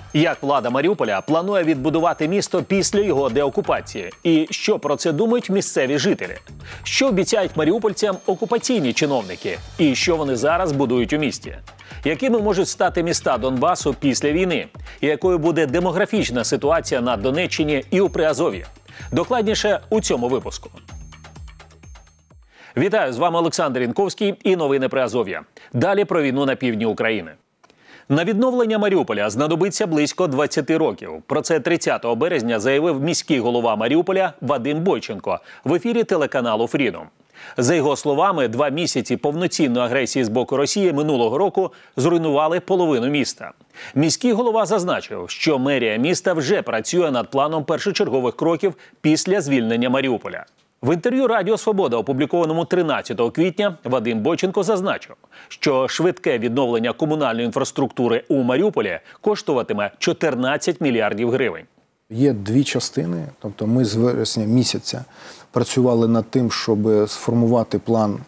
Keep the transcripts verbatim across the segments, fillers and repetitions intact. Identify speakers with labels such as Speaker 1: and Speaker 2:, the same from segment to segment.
Speaker 1: Як влада Маріуполя планує відбудувати місто після його деокупації? І що про це думають місцеві жителі? Що обіцяють маріупольцям окупаційні чиновники? І що вони зараз будують у місті? Якими можуть стати міста Донбасу після війни? І якою буде демографічна ситуація на Донеччині і у Приазов'ї? Докладніше у цьому випуску. Вітаю, з вами Олександр Інковський і новини Приазов'я. Далі про війну на півдні України. На відновлення Маріуполя знадобиться близько двадцяти років. Про це тридцятого березня заявив міський голова Маріуполя Вадим Бойченко в ефірі телеканалу «Фрідом». За його словами, два місяці повноцінної агресії з боку Росії минулого року зруйнували половину міста. Міський голова зазначив, що мерія міста вже працює над планом першочергових кроків після звільнення Маріуполя. В інтерв'ю Радіо Свобода, опублікованому тринадцятого квітня, Вадим Бойченко зазначив, що швидке відновлення комунальної інфраструктури у Маріуполі коштуватиме чотирнадцять мільярдів гривень.
Speaker 2: Є дві частини, тобто ми з вересня місяця працювали над тим, щоб сформувати план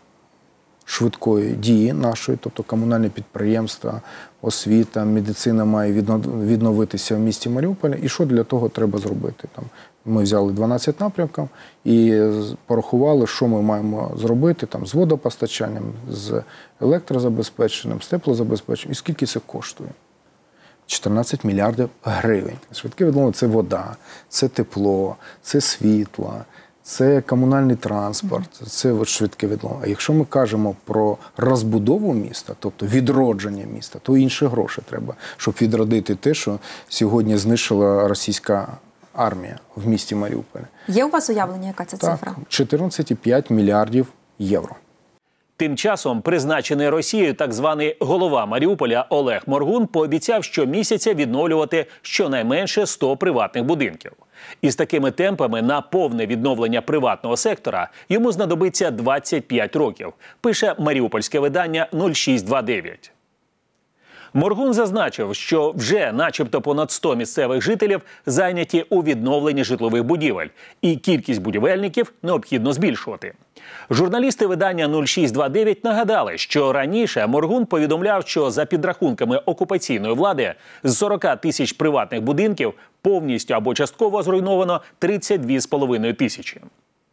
Speaker 2: швидкої дії нашої, тобто комунальні підприємства, освіта, медицина має відновитися в місті Маріуполя. І що для того треба зробити? Там ми взяли дванадцять напрямків і порахували, що ми маємо зробити там, з водопостачанням, з електрозабезпеченням, з теплозабезпеченням і скільки це коштує. чотирнадцять мільярдів гривень. Швидке відновлення – це вода, це тепло, це світло, це комунальний транспорт, це от швидке відновлення. А якщо ми кажемо про розбудову міста, тобто відродження міста, то інші гроші треба, щоб відродити те, що сьогодні знищила російська армія в місті Маріуполі.
Speaker 3: Є у вас уявлення, яка це
Speaker 2: так,
Speaker 3: цифра?
Speaker 2: чотирнадцять цілих п'ять мільярдів євро.
Speaker 1: Тим часом призначений Росією так званий голова Маріуполя Олег Моргун пообіцяв щомісяця відновлювати щонайменше сто приватних будинків. І з такими темпами на повне відновлення приватного сектора йому знадобиться двадцять п'ять років, пише маріупольське видання нуль шість двадцять дев'ять. Моргун зазначив, що вже начебто понад сто місцевих жителів зайняті у відновленні житлових будівель, і кількість будівельників необхідно збільшувати. Журналісти видання нуль шість двадцять дев'ять нагадали, що раніше Моргун повідомляв, що за підрахунками окупаційної влади з сорока тисяч приватних будинків повністю або частково зруйновано тридцять дві з половиною тисячі.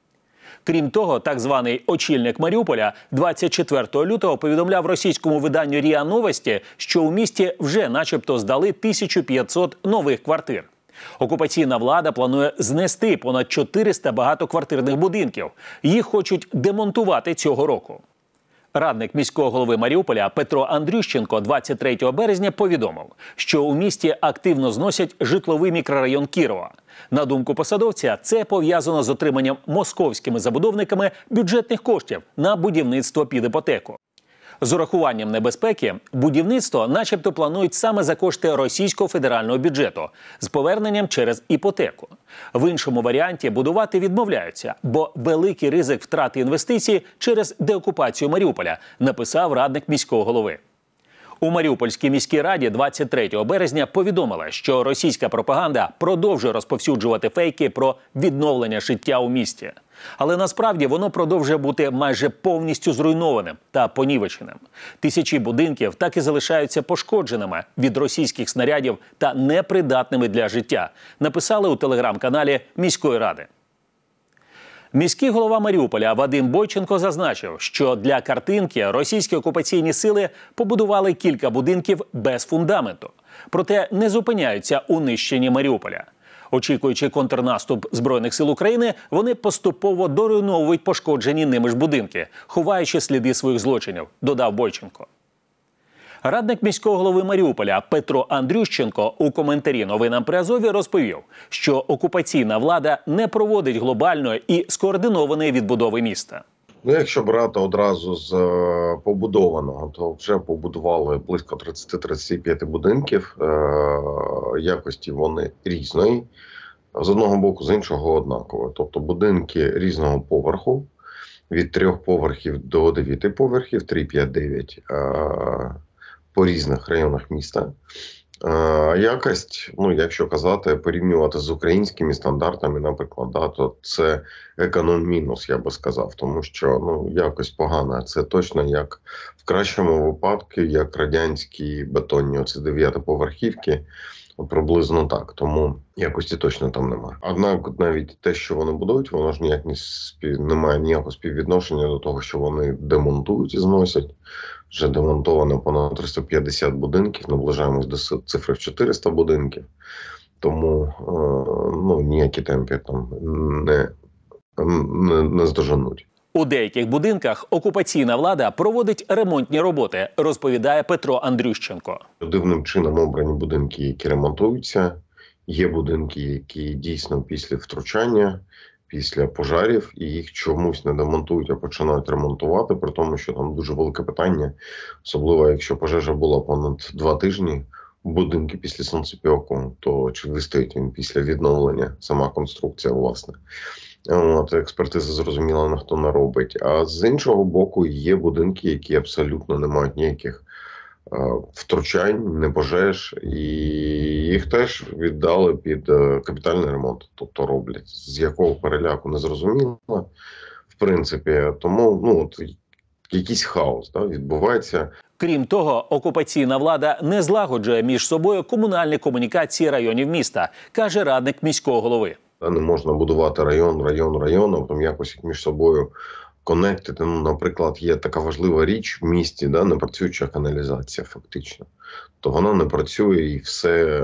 Speaker 1: Крім того, так званий очільник Маріуполя двадцять четвертого лютого повідомляв російському виданню РІА Новості, що у місті вже начебто здали тисячу п'ятсот нових квартир. Окупаційна влада планує знести понад чотириста багатоквартирних будинків. Їх хочуть демонтувати цього року. Радник міського голови Маріуполя Петро Андрющенко двадцять третього березня повідомив, що у місті активно зносять житловий мікрорайон Кірова. На думку посадовця, це пов'язано з отриманням московськими забудовниками бюджетних коштів на будівництво під іпотеку. З урахуванням небезпеки, будівництво начебто планують саме за кошти російського федерального бюджету, з поверненням через іпотеку. В іншому варіанті будувати відмовляються, бо великий ризик втрати інвестицій через деокупацію Маріуполя, написав радник міського голови. У Маріупольській міській раді двадцять третього березня повідомили, що російська пропаганда продовжує розповсюджувати фейки про відновлення життя у місті. Але насправді воно продовжує бути майже повністю зруйнованим та понівеченим. Тисячі будинків так і залишаються пошкодженими від російських снарядів та непридатними для життя, написали у телеграм-каналі міської ради. Міський голова Маріуполя Вадим Бойченко зазначив, що для картинки російські окупаційні сили побудували кілька будинків без фундаменту. Проте не зупиняються у нищенні Маріуполя. Очікуючи контрнаступ Збройних сил України, вони поступово доруйновують пошкоджені ними ж будинки, ховаючи сліди своїх злочинів, додав Бойченко. Радник міського голови Маріуполя Петро Андрющенко у коментарі новинам Приазов'я розповів, що окупаційна влада не проводить глобальної і скоординованої відбудови міста.
Speaker 4: Ну, якщо брати одразу з е, побудованого, то вже побудували близько тридцять - тридцять п'ять будинків, е, якості вони різної, з одного боку, з іншого однаково. Тобто будинки різного поверху, від трьох поверхів до дев'яти поверхів, три, п'ять, дев'ять, е, по різних районах міста. Е, якість, ну, якщо казати, порівнювати з українськими стандартами, наприклад, да, то це економ-мінус, я би сказав, тому що ну, якось погана. Це точно як в кращому випадку, як радянські бетонні оці дев'ятиповерхівки, Приблизно так, тому якості точно там немає. Однак навіть те, що вони будують, воно ж ніяк не спів... не має ніякого співвідношення до того, що вони демонтують і зносять. Вже демонтовано понад триста п'ятдесят будинків, наближаємось до цифри в чотириста будинків. Тому ну, ніякі темпи там не, не, не здоженуть.
Speaker 1: У деяких будинках окупаційна влада проводить ремонтні роботи, розповідає Петро Андрющенко.
Speaker 4: Дивним чином обрані будинки, які ремонтуються. Є будинки, які дійсно після втручання, після пожарів, і їх чомусь не демонтують, а починають ремонтувати, при тому, що там дуже велике питання. Особливо, якщо пожежа була понад два тижні, будинки після сонцепьоку, то чи вистоїть він після відновлення, сама конструкція, власне. От, експертиза, зрозуміло, ніхто не робить. А з іншого боку, є будинки, які абсолютно не мають ніяких е, втручань, не пожеж, і їх теж віддали під е, капітальний ремонт. Тобто роблять. З якого переляку не зрозуміло, в принципі. Тому, ну, от, якийсь хаос, да, відбувається.
Speaker 1: Крім того, окупаційна влада не злагоджує між собою комунальні комунікації районів міста, каже радник міського голови.
Speaker 4: Не можна будувати район, район, район, а потім якось між собою конектити. Ну, наприклад, є така важлива річ в місті, да, непрацююча каналізація фактично. То вона не працює і все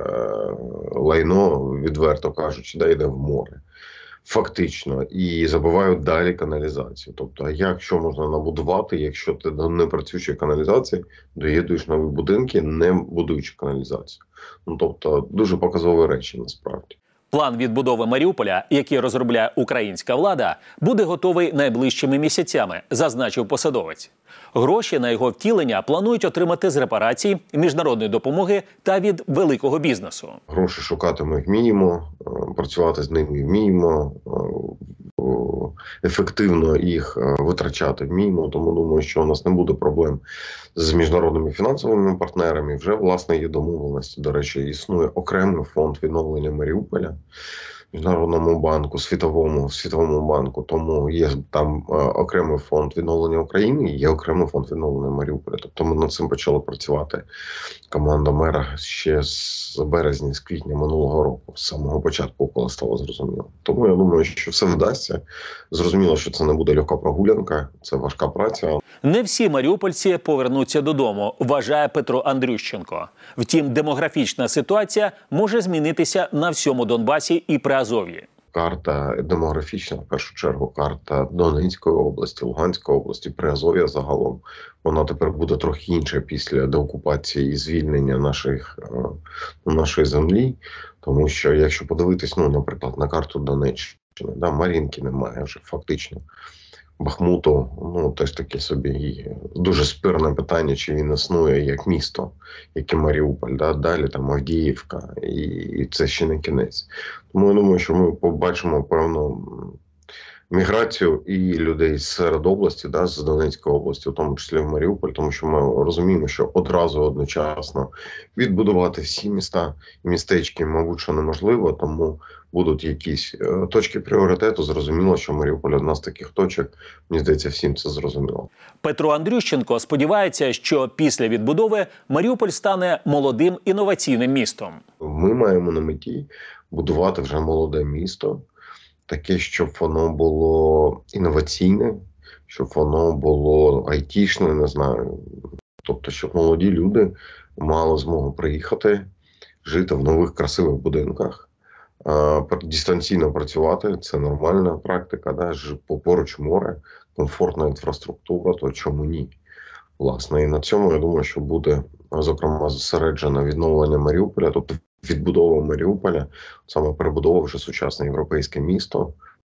Speaker 4: лайно, відверто кажучи, да, йде в море. Фактично. І забивають далі каналізацію. Тобто, а як, що можна набудувати, якщо ти до непрацюючої каналізації доєднуєш нові будинки, не будуючи каналізацію? Ну, тобто, дуже показові речі насправді.
Speaker 1: План відбудови Маріуполя, який розробляє українська влада, буде готовий найближчими місяцями, зазначив посадовець. Гроші на його втілення планують отримати з репарацій, міжнародної допомоги та від великого бізнесу.
Speaker 4: Гроші шукати ми вміємо, працювати з ними вміємо, ефективно їх витрачати вміємо, тому думаю, що у нас не буде проблем з міжнародними фінансовими партнерами. Вже, власне, є домовленості. До речі, існує окремий фонд відновлення Маріуполя в Міжнародному банку, Світовому, Світовому банку. Тому є там е, окремий фонд відновлення України і є окремий фонд відновлення Маріуполя. Тобто ми над цим почали працювати. Команда мера ще з березня, з квітня минулого року, з самого початку, коли стало зрозуміло. Тому я думаю, що все вдасться. Зрозуміло, що це не буде легка прогулянка, це важка праця.
Speaker 1: Не всі маріупольці повернуться додому, вважає Петро Андрющенко. Втім, демографічна ситуація може змінитися на всьому Донбасі і Приазов'ї.
Speaker 4: Карта демографічна, в першу чергу, карта Донецької області, Луганської області, Приазов'я загалом. Вона тепер буде трохи інша після деокупації і звільнення наших, нашої землі. Тому що, якщо подивитись, ну, наприклад, на карту Донеччини, да, Мар'їнки немає вже фактично. Бахмуту, ну, теж таке собі дуже спірне питання, чи він існує як місто, як і Маріуполь, да? Далі там Авдіївка, і, і це ще не кінець. Тому я думаю, що ми побачимо певну міграцію і людей серед області, да, з Донецької області, в тому числі в Маріуполь, тому що ми розуміємо, що одразу одночасно відбудувати всі міста і містечки, мабуть, що неможливо, тому будуть якісь е, точки пріоритету. Зрозуміло, що Маріуполь одна з таких точок. Мені здається, всім це зрозуміло.
Speaker 1: Петро Андрющенко сподівається, що після відбудови Маріуполь стане молодим інноваційним містом.
Speaker 4: Ми маємо на меті будувати вже молоде місто, таке, щоб воно було інноваційне, щоб воно було айтішне, не знаю. Тобто, щоб молоді люди мали змогу приїхати, жити в нових красивих будинках, дистанційно працювати, це нормальна практика, да? Поруч море, комфортна інфраструктура, то чому ні? Власне, і на цьому, я думаю, що буде, зокрема, зосереджено відновлення Маріуполя, тобто відбудова Маріуполя, саме перебудовувавши сучасне європейське місто,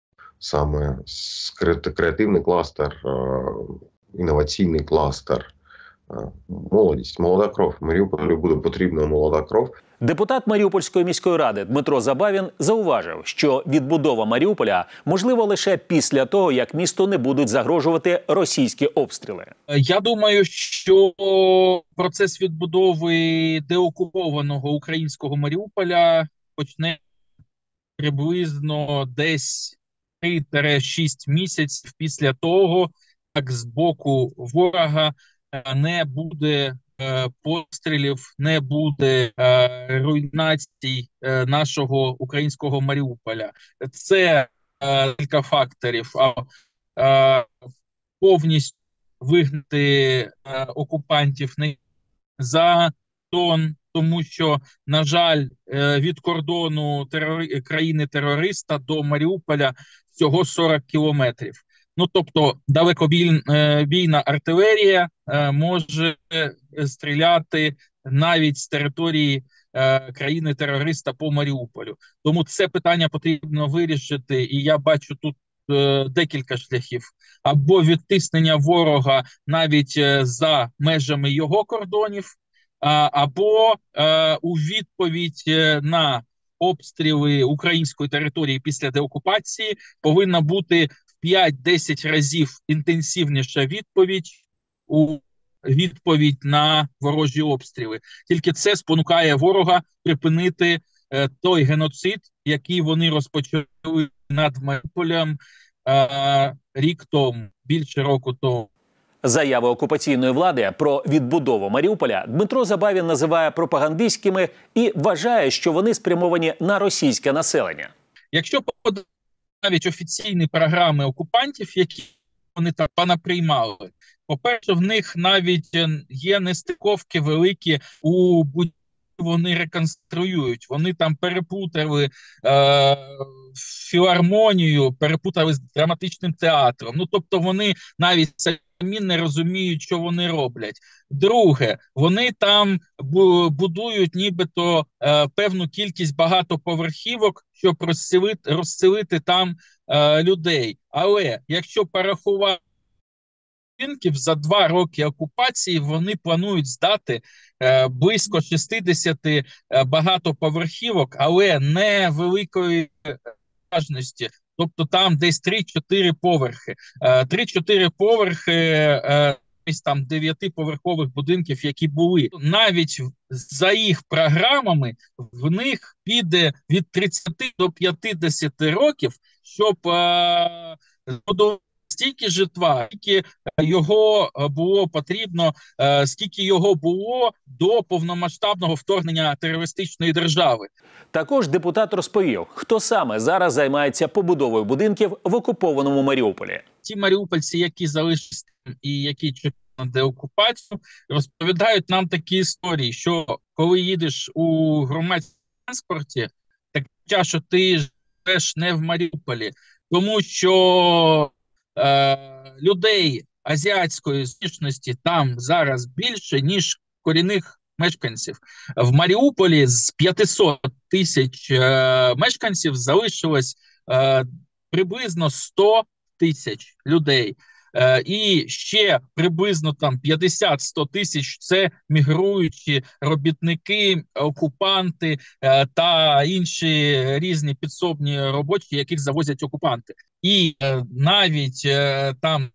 Speaker 4: саме креативний кластер, інноваційний кластер, молодість, молода кров. Маріуполю буде потрібна молода кров.
Speaker 1: Депутат Маріупольської міської ради Дмитро Забавін зауважив, що відбудова Маріуполя можливо лише після того, як місту не будуть загрожувати російські обстріли.
Speaker 3: Я думаю, що процес відбудови деокупованого українського Маріуполя почне приблизно десь три-шість місяців після того, як з боку ворога не буде е, пострілів, не буде е, руйнацій е, нашого українського Маріуполя. Це е, кілька факторів. А е, повністю вигнати е, окупантів не за тон, тому що, на жаль, е, від кордону терори... країни-терориста до Маріуполя всього сорок кілометрів. Ну, тобто, далекобійна артилерія е, може стріляти навіть з території е, країни-терориста по Маріуполю. Тому це питання потрібно вирішити, і я бачу тут е, декілька шляхів. Або відтиснення ворога навіть е, за межами його кордонів, а, або е, у відповідь на обстріли української території після деокупації повинна бути в п'ять-десять разів інтенсивніша відповідь у відповідь на ворожі обстріли. Тільки це спонукає ворога припинити е, той геноцид, який вони розпочали над Маріуполем е, рік тому, більше року тому.
Speaker 1: Заяви окупаційної влади про відбудову Маріуполя Дмитро Забавін називає пропагандистськими і вважає, що вони спрямовані на російське населення.
Speaker 3: Якщо подати навіть офіційні програми окупантів, які вони там понаприймали, по-перше, в них навіть є нестиковки великі у будівлі, вони реконструюють. Вони там перепутали е, філармонію, перепутали з драматичним театром. Ну, тобто вони навіть самі не розуміють, що вони роблять. Друге, вони там будують нібито е, певну кількість багатоповерхівок, щоб розселити, розселити там е, людей. Але якщо порахувати за два роки окупації, вони планують здати е, близько шістдесят е, багатоповерхівок, але не великої важності. Тобто там десь три-чотири поверхи. Е, три-чотири поверхи е, там дев'ятиповерхових будинків, які були. Навіть за їх програмами в них піде від тридцяти до п'ятдесяти років, щоб е, стільки житла, скільки його було потрібно, скільки його було до повномасштабного вторгнення терористичної держави.
Speaker 1: Також депутат розповів, хто саме зараз займається побудовою будинків в окупованому Маріуполі.
Speaker 3: Ті маріупольці, які залишилися і які чекають на деокупацію, розповідають нам такі історії, що коли їдеш у громадському транспорті, так що ти живеш не в Маріуполі, тому що людей азіатської зовнішності там зараз більше, ніж корінних мешканців. В Маріуполі з п'ятисот тисяч е, мешканців залишилось е, приблизно сто тисяч людей. Е, і ще приблизно там п'ятдесят-сто тисяч – це мігруючі робітники, окупанти е, та інші різні підсобні робочі, яких завозять окупанти. І е, навіть е, там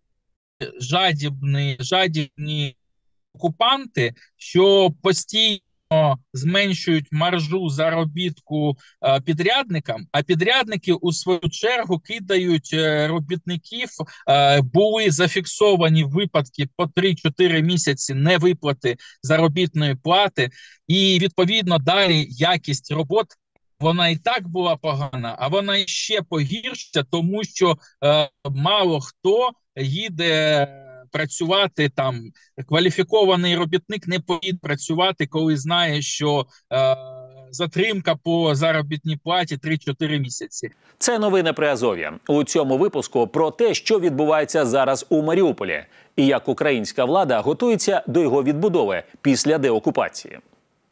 Speaker 3: жадібні, жадібні окупанти, що постійно зменшують маржу заробітку е, підрядникам, а підрядники у свою чергу кидають е, робітників, е, були зафіксовані випадки по три-чотири місяці невиплати заробітної плати, і відповідно далі якість робот, вона і так була погана, а вона ще погіршиться, тому що е, мало хто їде працювати там, кваліфікований робітник не поїде працювати, коли знає, що е, затримка по заробітній платі три-чотири місяці.
Speaker 1: Це новини Приазов'я. У цьому випуску про те, що відбувається зараз у Маріуполі і як українська влада готується до його відбудови після деокупації.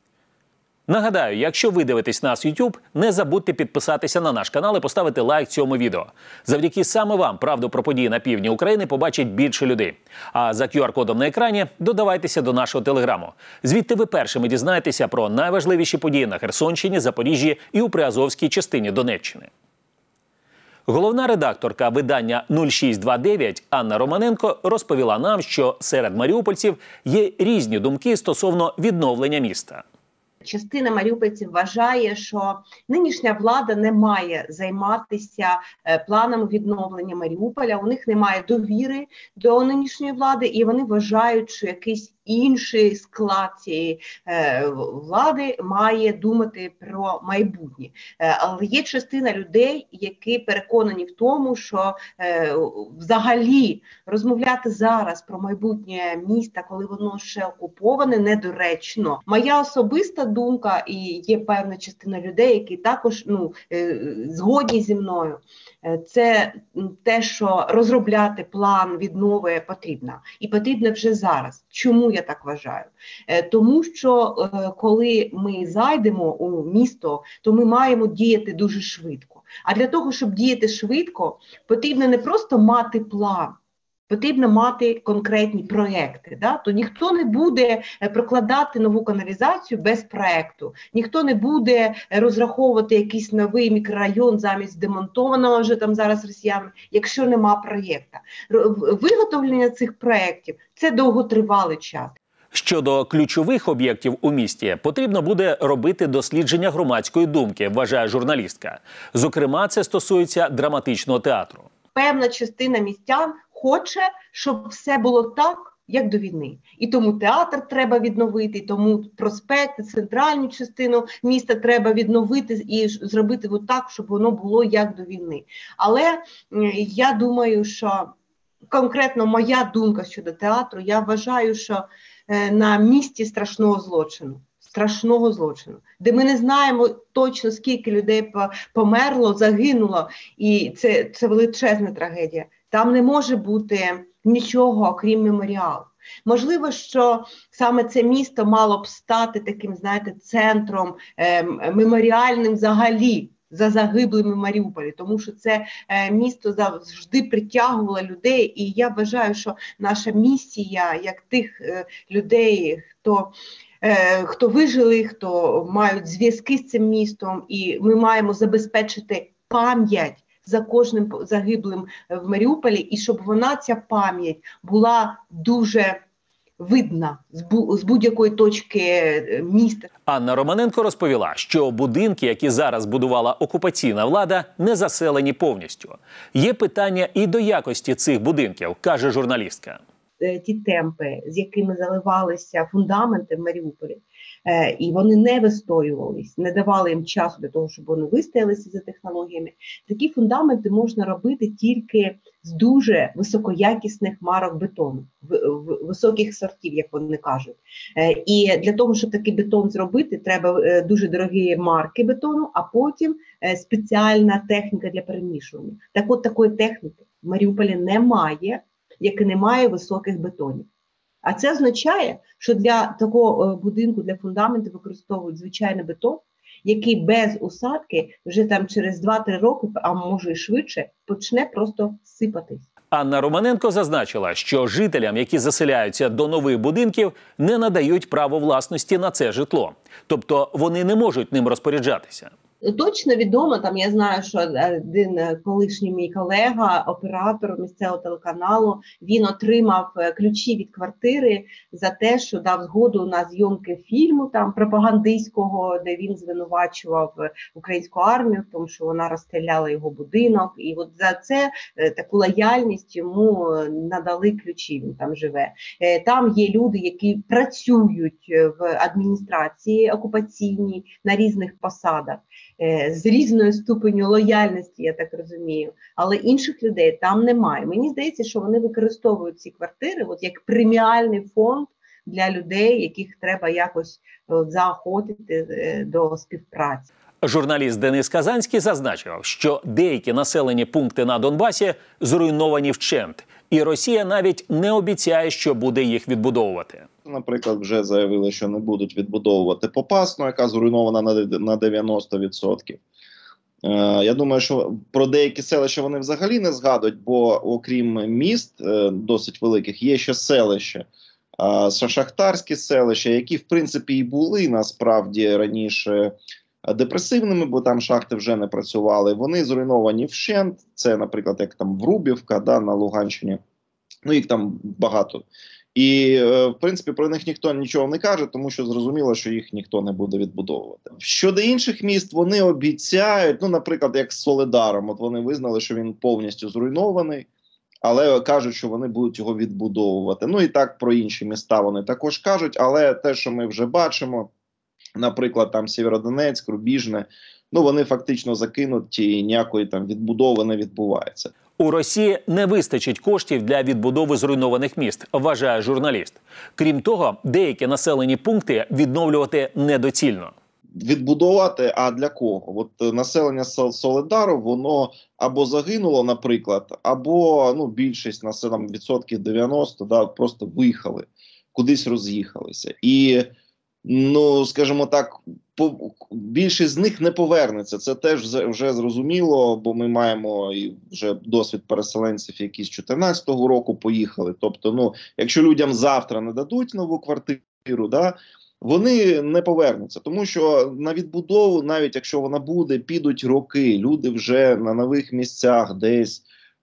Speaker 1: Нагадаю, якщо ви дивитесь нас в YouTube, не забудьте підписатися на наш канал і поставити лайк цьому відео. Завдяки саме вам правду про події на півдні України побачить більше людей. А за ку ар кодом на екрані додавайтеся до нашого телеграму. Звідти ви першими дізнаєтеся про найважливіші події на Херсонщині, Запоріжжі і у Приазовській частині Донеччини. Головна редакторка видання нуль шість двадцять дев'ять Анна Романенко розповіла нам, що серед маріупольців є різні думки стосовно відновлення міста.
Speaker 5: Частина маріупольців вважає, що нинішня влада не має займатися планами відновлення Маріуполя, у них немає довіри до нинішньої влади, і вони вважають, що якийсь інший склад цієї е, влади має думати про майбутнє. Е, але є частина людей, які переконані в тому, що е, взагалі розмовляти зараз про майбутнє міста, коли воно ще окуповане, недоречно. Моя особиста думка, і є певна частина людей, які також ну, е, згодні зі мною, е, це те, що розробляти план віднови потрібно. І потрібно вже зараз. Чому я так вважаю? Е, тому що е, коли ми зайдемо у місто, то ми маємо діяти дуже швидко. А для того, щоб діяти швидко, потрібно не просто мати план, потрібно мати конкретні проекти. Да? То ніхто не буде прокладати нову каналізацію без проекту, ніхто не буде розраховувати якийсь новий мікрорайон замість демонтованого вже там зараз росіянами, якщо нема проєкта. Виготовлення цих проєктів – це довготривалий час.
Speaker 1: Щодо ключових об'єктів у місті, потрібно буде робити дослідження громадської думки, вважає журналістка. Зокрема, це стосується драматичного театру.
Speaker 5: Певна частина містян хоче, щоб все було так, як до війни. І тому театр треба відновити, і тому проспекти, центральну частину міста треба відновити і зробити так, щоб воно було як до війни. Але я думаю, що конкретно моя думка щодо театру, я вважаю, що на місці страшного злочину, страшного злочину, де ми не знаємо точно, скільки людей померло, загинуло, і це, це величезна трагедія. Там не може бути нічого, окрім меморіалу. Можливо, що саме це місто мало б стати таким, знаєте, центром е, меморіальним взагалі за загиблими в Маріуполі, тому що це е, місто завжди притягувало людей, і я вважаю, що наша місія, як тих е, людей, хто хто вижили, хто мають зв'язки з цим містом, і ми маємо забезпечити пам'ять за кожним загиблим в Маріуполі, і щоб вона, ця пам'ять, була дуже видна з будь-якої точки міста.
Speaker 1: Анна Романенко розповіла, що будинки, які зараз будувала окупаційна влада, не заселені повністю. Є питання і до якості цих будинків, каже журналістка.
Speaker 5: Ті темпи, з якими заливалися фундаменти в Маріуполі, е, і вони не вистоювались, не давали їм часу для того, щоб вони вистоялися за технологіями. Такі фундаменти можна робити тільки з дуже високоякісних марок бетону, в, в, високих сортів, як вони кажуть. Е, і для того, щоб такий бетон зробити, треба е, дуже дорогі марки бетону, а потім е, спеціальна техніка для перемішування. Так от такої техніки в Маріуполі немає, як і немає високих бетонів. А це означає, що для такого будинку, для фундаменту використовують звичайний бетон, який без усадки вже там через два-три роки, а може і швидше, почне просто сипатись.
Speaker 1: Анна Романенко зазначила, що жителям, які заселяються до нових будинків, не надають право власності на це житло. Тобто вони не можуть ним розпоряджатися.
Speaker 5: Точно відомо, там я знаю, що один колишній мій колега, оператор місцевого телеканалу, він отримав ключі від квартири за те, що дав згоду на зйомки фільму там пропагандистського, де він звинувачував українську армію в тому, що вона розстріляла його будинок. І от за це таку лояльність йому надали ключі, він там живе. Там є люди, які працюють в адміністрації окупаційній на різних посадах, з різною ступеню лояльності, я так розумію, але інших людей там немає. Мені здається, що вони використовують ці квартири от як преміальний фонд для людей, яких треба якось от, заохотити до співпраці.
Speaker 1: Журналіст Денис Казанський зазначив, що деякі населені пункти на Донбасі зруйновані вщент, і Росія навіть не обіцяє, що буде їх відбудовувати.
Speaker 6: Наприклад, вже заявили, що не будуть відбудовувати Попасну, яка зруйнована на дев'яносто відсотків. Е, я думаю, що про деякі селища вони взагалі не згадують, бо окрім міст е, досить великих, є ще селища, е, шахтарські селища, які в принципі і були насправді раніше депресивними, бо там шахти вже не працювали. Вони зруйновані вщент, це, наприклад, як там Врубівка, да, на Луганщині, ну їх там багато. І, в принципі, про них ніхто нічого не каже, тому що зрозуміло, що їх ніхто не буде відбудовувати. Щодо інших міст, вони обіцяють, ну, наприклад, як з Солидаром, от вони визнали, що він повністю зруйнований, але кажуть, що вони будуть його відбудовувати. Ну і так про інші міста вони також кажуть, але те, що ми вже бачимо, наприклад, там Сєвєродонецьк, Рубіжне, ну вони фактично закинуті і ніякої там відбудови не відбувається.
Speaker 1: У Росії не вистачить коштів для відбудови зруйнованих міст, вважає журналіст. Крім того, деякі населені пункти відновлювати недоцільно.
Speaker 6: Відбудувати, а для кого? От населення Солидару, воно або загинуло, наприклад, або ну, більшість населення, відсотків дев'яносто, да, просто виїхали, кудись роз'їхалися. І, ну, скажімо так, по, більшість з них не повернеться. Це теж вже зрозуміло, бо ми маємо і вже досвід переселенців, які з чотирнадцятого року поїхали. Тобто, ну, якщо людям завтра не дадуть нову квартиру, да, вони не повернуться, тому що на відбудову, навіть якщо вона буде, підуть роки. Люди вже на нових місцях десь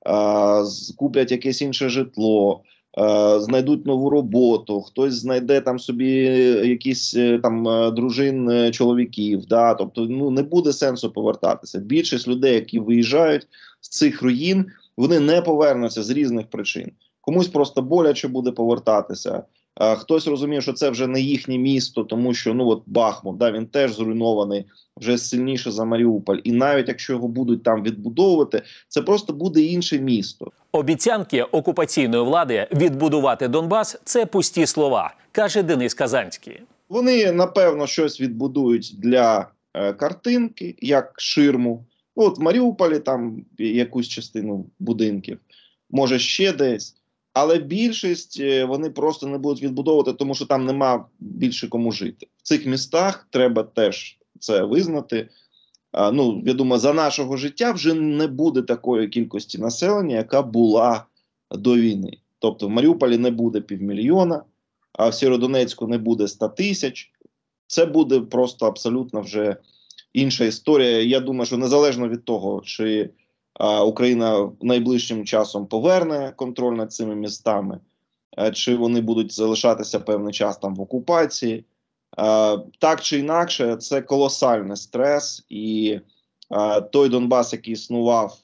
Speaker 6: а, куплять якесь інше житло, а, знайдуть нову роботу, хтось знайде там собі якісь там дружин, чоловіків. Да? Тобто, ну, не буде сенсу повертатися. Більшість людей, які виїжджають з цих руїн, вони не повернуться з різних причин. Комусь просто боляче буде повертатися. А, хтось розуміє, що це вже не їхнє місто, тому що ну от Бахмут, да, він теж зруйнований, вже сильніше за Маріуполь. І навіть якщо його будуть там відбудовувати, це просто буде інше місто.
Speaker 1: Обіцянки окупаційної влади відбудувати Донбас – це пусті слова, каже Денис Казанський.
Speaker 6: Вони, напевно, щось відбудують для е, картинки, як ширму. От в Маріуполі там якусь частину будинків, може ще десь. Але більшість вони просто не будуть відбудовувати, тому що там нема більше кому жити. В цих містах треба теж це визнати. А, ну, я думаю, за нашого життя вже не буде такої кількості населення, яка була до війни. Тобто в Маріуполі не буде півмільйона, а в Сєвєродонецьку не буде ста тисяч. Це буде просто абсолютно вже інша історія. Я думаю, що незалежно від того, чи Україна найближчим часом поверне контроль над цими містами, чи вони будуть залишатися певний час там в окупації. Так чи інакше, це колосальний стрес, і той Донбас, який існував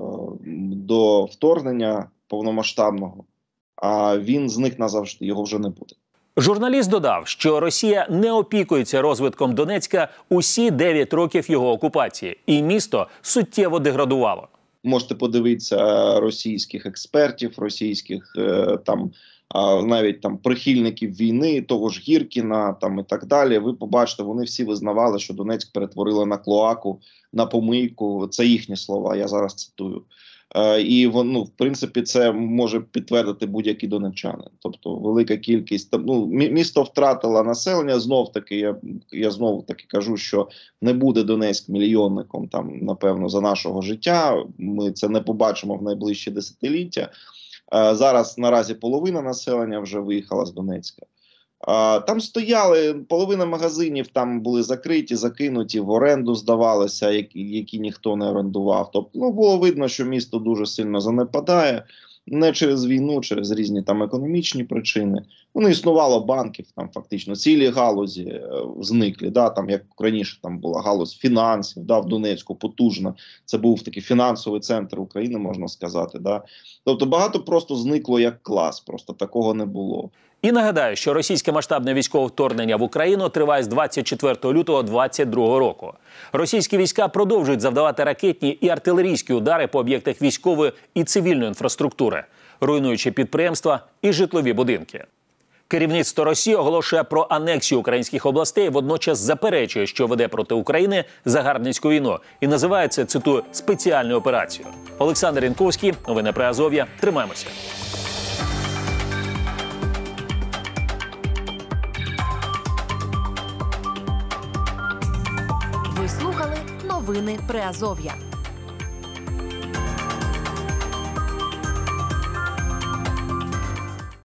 Speaker 6: до вторгнення повномасштабного, він зник назавжди, його вже не буде.
Speaker 1: Журналіст додав, що Росія не опікується розвитком Донецька усі дев'ять років його окупації, і місто суттєво деградувало.
Speaker 6: Можете подивитися російських експертів, російських е, там навіть там прихильників війни, того ж Гіркіна там і так далі. Ви побачите, вони всі визнавали, що Донецьк перетворили на клоаку, на помийку. Це їхні слова, я зараз цитую. Е, і воно, в принципі, це може підтвердити будь-який донеччанин. Тобто велика кількість, ну, місто втратило населення, знов таки, я, я знов таки кажу, що не буде Донецьк мільйонником, там, напевно, за нашого життя. Ми це не побачимо в найближчі десятиліття. Е, зараз наразі половина населення вже виїхала з Донецька. Е, там стояли, половина магазинів там були закриті, закинуті, в оренду здавалися, які, які ніхто не орендував. Тобто, ну, було видно, що місто дуже сильно занепадає. Не через війну, через різні там економічні причини. Воно існувало банків, там фактично цілі галузі е, зникли, да, там як раніше там була галузь фінансів, да, в Донецьку потужна. Це був такий фінансовий центр України, можна сказати, да. Тобто багато просто зникло як клас, просто такого не було.
Speaker 1: І нагадаю, що російське масштабне військове вторгнення в Україну триває з двадцять четвертого лютого двадцять другого року. Російські війська продовжують завдавати ракетні і артилерійські удари по об'єктах військової і цивільної інфраструктури, руйнуючи підприємства і житлові будинки. Керівництво Росії оголошує про анексію українських областей, водночас заперечує, що веде проти України загарбницьку війну і називає це, цитую, спеціальною операцією. Олександр Янковський, новини Приазов'я. Тримаємося.
Speaker 7: Ви слухали новини Приазов'я.